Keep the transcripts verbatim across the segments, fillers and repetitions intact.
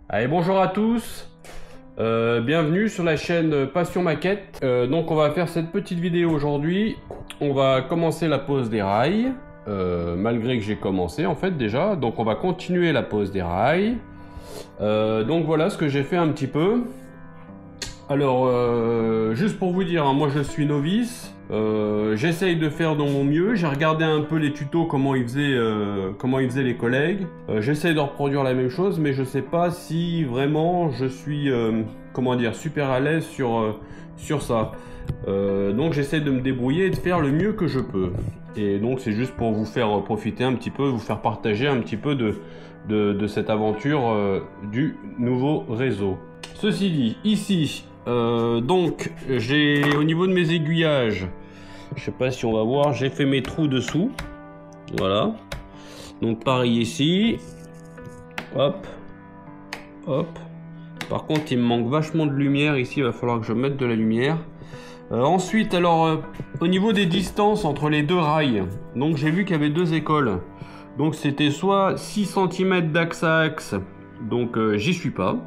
Allez, bonjour à tous, euh, bienvenue sur la chaîne Passion Maquette. Euh, donc on va faire cette petite vidéo aujourd'hui. On va commencer la pose des rails, euh, malgré que j'ai commencé en fait déjà. Donc on va continuer la pose des rails. Euh, donc voilà ce que j'ai fait un petit peu. Alors euh, juste pour vous dire, hein, moi je suis novice. Euh, j'essaye de faire de mon mieux. J'ai regardé un peu les tutos, comment ils faisaient, euh, comment ils faisaient les collègues. Euh, j'essaye de reproduire la même chose, mais je sais pas si vraiment je suis, euh, comment dire, super à l'aise sur, euh, sur ça. Euh, donc j'essaie de me débrouiller et de faire le mieux que je peux. Et donc c'est juste pour vous faire profiter un petit peu, vous faire partager un petit peu de, de, de cette aventure euh, du nouveau réseau. Ceci dit, ici, euh, donc j'ai au niveau de mes aiguillages, je sais pas si on va voir, j'ai fait mes trous dessous. Voilà. Donc pareil ici. Hop. Hop. Par contre, il me manque vachement de lumière ici, il va falloir que je mette de la lumière. Euh, ensuite, alors, euh, au niveau des distances entre les deux rails, donc j'ai vu qu'il y avait deux écoles. Donc c'était soit six centimètres d'axe à axe, donc euh, j'y suis pas.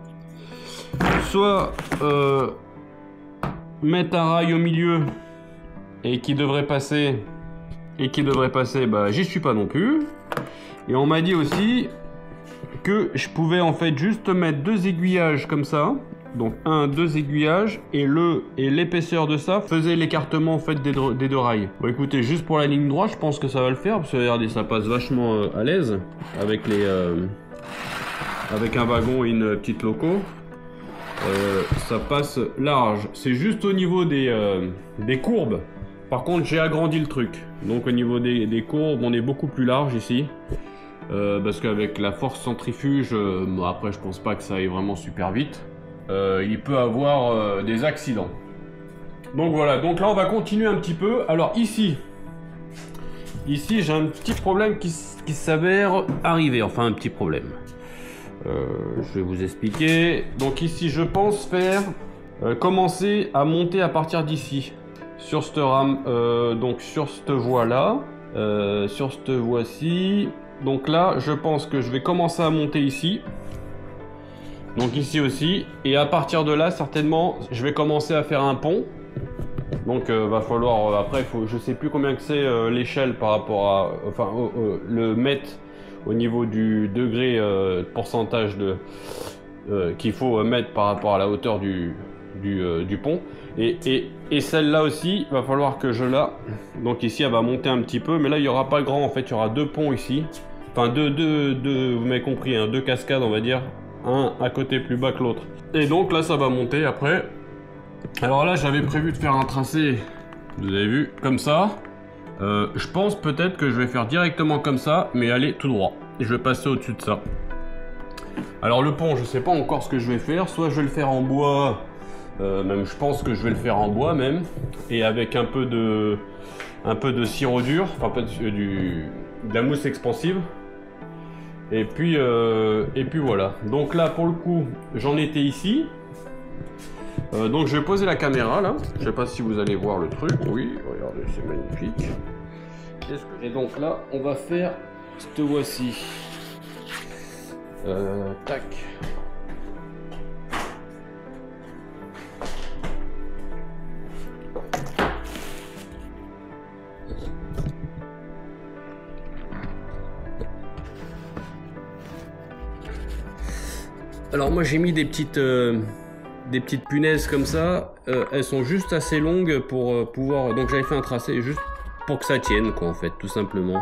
Soit euh, mettre un rail au milieu et qui devrait passer, et qui devrait passer, bah j'y suis pas non plus. Et on m'a dit aussi que je pouvais en fait juste mettre deux aiguillages comme ça. Donc un, deux aiguillages et le et l'épaisseur de ça faisait l'écartement en fait des, des deux rails. Bon écoutez, juste pour la ligne droite, je pense que ça va le faire parce que regardez, ça passe vachement euh, à l'aise avec les euh, avec un wagon et une petite loco. Euh, ça passe large. C'est juste au niveau des euh, des courbes. Par contre, j'ai agrandi le truc. Donc au niveau des, des courbes, on est beaucoup plus large ici. Euh, parce qu'avec la force centrifuge, euh, bon, après je pense pas que ça aille vraiment super vite. Euh, il peut avoir euh, des accidents. Donc voilà, donc là on va continuer un petit peu. Alors ici, ici j'ai un petit problème qui, qui s'avère arriver, enfin un petit problème. Euh, je vais vous expliquer. Donc ici je pense faire, euh, commencer à monter à partir d'ici. Sur cette rame, euh, donc sur cette voie là, euh, sur cette voie-ci. Donc là je pense que je vais commencer à monter ici. Donc ici aussi, et à partir de là certainement je vais commencer à faire un pont. Donc euh, va falloir euh, après faut, je sais plus combien que c'est euh, l'échelle par rapport à enfin euh, euh, le mètre au niveau du degré euh, pourcentage de euh, qu'il faut mettre par rapport à la hauteur du du, euh, du pont, et, et, et celle-là aussi va falloir que je la, donc ici elle va monter un petit peu, mais là il y aura pas grand en fait, il y aura deux ponts ici, enfin deux deux deux vous m'avez compris, hein, deux cascades on va dire. Un à côté plus bas que l'autre. Et donc là ça va monter après. Alors là j'avais prévu de faire un tracé, vous avez vu, comme ça. Euh, je pense peut-être que je vais faire directement comme ça, mais aller tout droit. Et je vais passer au-dessus de ça. Alors le pont, je sais pas encore ce que je vais faire. Soit je vais le faire en bois, euh, même je pense que je vais le faire en bois même. Et avec un peu de, un peu de sirop dur, enfin pas de, du, de la mousse expansive. Et puis, euh, et puis voilà. Donc là, pour le coup, j'en étais ici. Euh, donc je vais poser la caméra là. Je sais pas si vous allez voir le truc. Oui, regardez, c'est magnifique. Et donc là, on va faire cette voie-ci. Euh, tac. Alors moi j'ai mis des petites euh, des petites punaises comme ça, euh, elles sont juste assez longues pour euh, pouvoir, donc j'avais fait un tracé juste pour que ça tienne quoi en fait, tout simplement.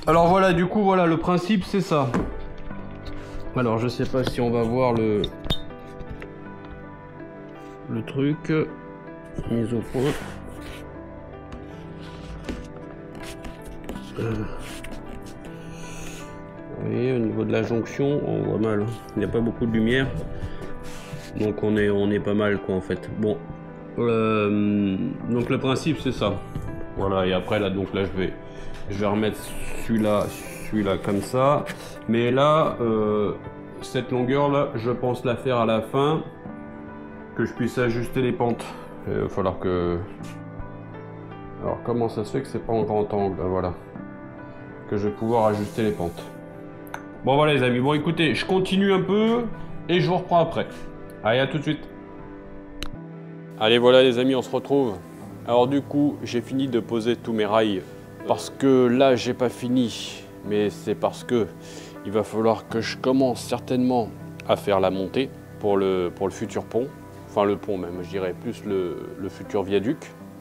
Alors voilà, du coup, voilà, le principe, c'est ça. Alors, je sais pas si on va voir le... Le truc... Mise au point. Euh... Vous voyez, au niveau de la jonction, on voit mal. Il n'y a pas beaucoup de lumière. Donc on est, on est pas mal, quoi, en fait. Bon. Euh... Donc le principe, c'est ça. Voilà, et après, là, donc là, je vais... Je vais remettre celui-là, celui-là comme ça. Mais là, euh, cette longueur-là, je pense la faire à la fin. Que je puisse ajuster les pentes. Il va falloir que... Alors, comment ça se fait que c'est pas en grand angle? Voilà. Que je vais pouvoir ajuster les pentes. Bon, voilà, les amis. Bon, écoutez, je continue un peu et je vous reprends après. Allez, à tout de suite. Allez, voilà, les amis, on se retrouve. Alors, du coup, j'ai fini de poser tous mes rails. Parce que là, j'ai pas fini, mais c'est parce que il va falloir que je commence certainement à faire la montée pour le, pour le futur pont. Enfin, le pont même, je dirais, plus le, le futur viaduc.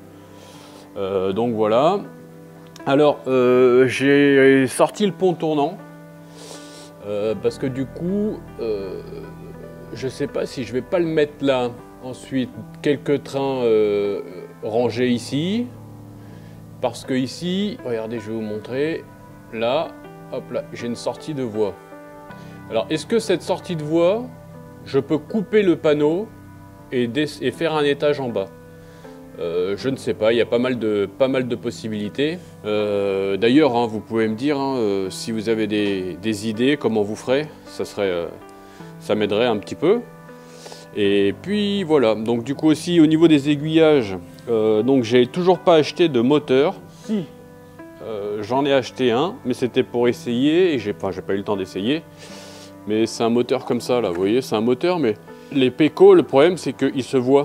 Euh, donc voilà. Alors, euh, j'ai sorti le pont tournant. Euh, parce que du coup, euh, je sais pas si je vais pas le mettre là. Ensuite, quelques trains euh, rangés ici. Parce que ici, regardez, je vais vous montrer, là, hop là, j'ai une sortie de voie. Alors, est-ce que cette sortie de voie, je peux couper le panneau et, et faire un étage en bas? euh, Je ne sais pas, il y a pas mal de, pas mal de possibilités. Euh, D'ailleurs, hein, vous pouvez me dire hein, euh, si vous avez des, des idées, comment vous ferez, ça serait, euh, ça m'aiderait un petit peu. Et puis voilà, donc du coup aussi au niveau des aiguillages, euh, donc j'ai toujours pas acheté de moteur. Si, euh, j'en ai acheté un, mais c'était pour essayer, et j'ai pas, j'ai pas eu le temps d'essayer. Mais c'est un moteur comme ça là, vous voyez, c'est un moteur, mais les Peco, le problème c'est qu'ils se voient.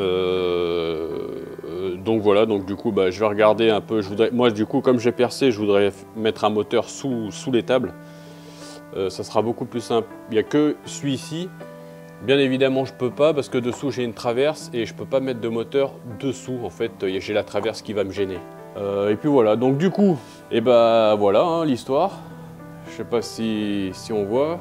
Euh, donc voilà, donc du coup bah, je vais regarder un peu, je voudrais, moi du coup comme j'ai percé, je voudrais mettre un moteur sous, sous les tables. Euh, ça sera beaucoup plus simple, il n'y a que celui-ci. Bien évidemment, je peux pas parce que dessous j'ai une traverse et je peux pas mettre de moteur dessous. En fait, j'ai la traverse qui va me gêner. Euh, et puis voilà. Donc du coup, et eh ben voilà hein, l'histoire. Je sais pas si, si on voit.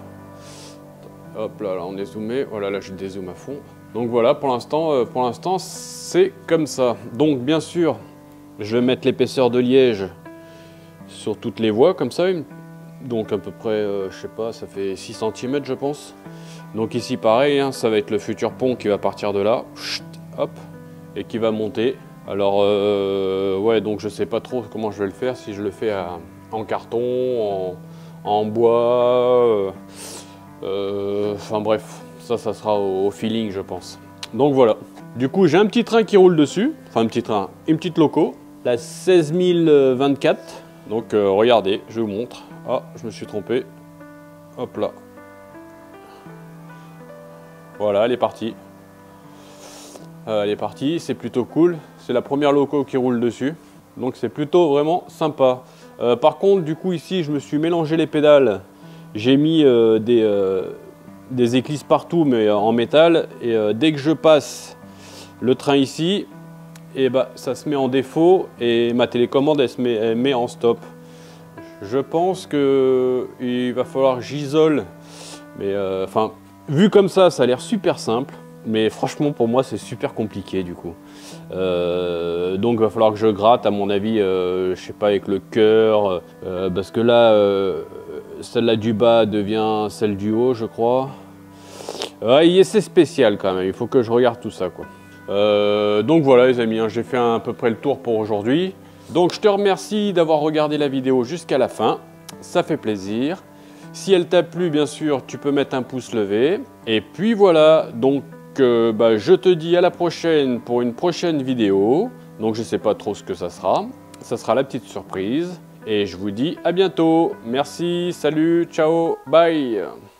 Hop là, là on est zoomé. Voilà, là je dézoome à fond. Donc voilà, pour l'instant, euh, pour l'instant c'est comme ça. Donc bien sûr, je vais mettre l'épaisseur de liège sur toutes les voies comme ça. Donc à peu près, euh, je sais pas, ça fait six centimètres je pense. Donc ici pareil, hein, ça va être le futur pont qui va partir de là, chut, hop, et qui va monter. Alors euh, ouais, donc je sais pas trop comment je vais le faire, si je le fais à, en carton, en, en bois, euh, euh, enfin bref, ça, ça sera au, au feeling je pense. Donc voilà, du coup j'ai un petit train qui roule dessus, enfin un petit train, une petite loco, la seize mille vingt-quatre, donc euh, regardez, je vous montre. Ah, je me suis trompé, hop là. Voilà, elle est partie. Euh, elle est partie, c'est plutôt cool. C'est la première loco qui roule dessus. Donc c'est plutôt vraiment sympa. Euh, par contre, du coup, ici, je me suis mélangé les pédales. J'ai mis euh, des, euh, des éclisses partout, mais en métal. Et euh, dès que je passe le train ici, et bah, ça se met en défaut. Et ma télécommande, elle se met, elle met en stop. Je pense qu'il va falloir que j'isole. Mais enfin... Euh, Vu comme ça, ça a l'air super simple, mais franchement pour moi c'est super compliqué du coup. Euh, donc il va falloir que je gratte à mon avis, euh, je sais pas, avec le cœur, euh, parce que là, euh, celle-là du bas devient celle du haut je crois. Ouais, c'est spécial quand même, il faut que je regarde tout ça quoi. Euh, donc voilà les amis, hein, j'ai fait à peu près le tour pour aujourd'hui. Donc je te remercie d'avoir regardé la vidéo jusqu'à la fin, ça fait plaisir. Si elle t'a plu, bien sûr, tu peux mettre un pouce levé. Et puis voilà, donc euh, bah, je te dis à la prochaine pour une prochaine vidéo. Donc je ne sais pas trop ce que ça sera. Ça sera la petite surprise. Et je vous dis à bientôt. Merci, salut, ciao, bye.